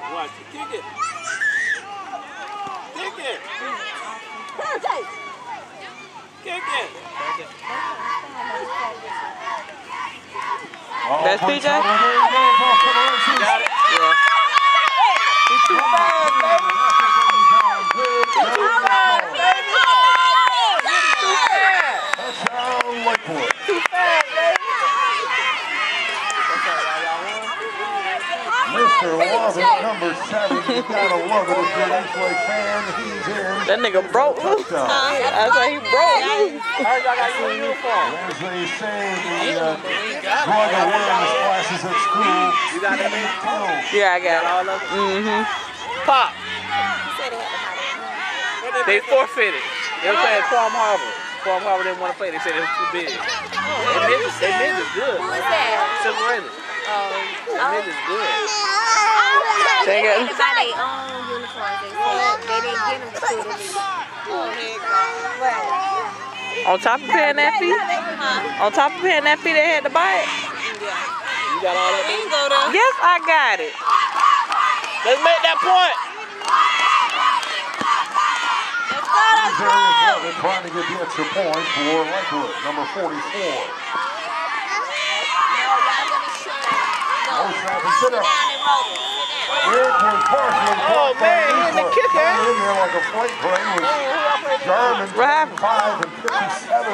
Watch it. Kick it. Kick it. Kick it. That's PJ? Got it? Yeah. He's too fast, baby. He's too fast, baby. Too fast. Touchdown, Lakewood. Too fast, baby. Mr. Lovett, number 7. You gotta love it if you're an East Lake fan. He's in. That nigga broke loose. I said he broke loose. Y'all got your uniform. As they say, the drug awareness classes at school. You got that? Yeah, I got it. All of it? Mm-hmm. Pop. They forfeited. They were playing Palm Harbor. Palm Harbor didn't want to play. They said it was too big. They made this good. Who is that? Silver Raiders. They made this good. They got They buy their own uniforms. They didn't get them to the league. on top of paying that fee. On top of paying that fee, they had to buy it. You got all that? We ain't go there. Yes, I got it. Let's make that point. Lovett trying to get the extra point for Lakewood, number 44. No snap and sit up. It was partially Oh, man, he in the kicker. in there like a freight train with Jarman, 5 and 57.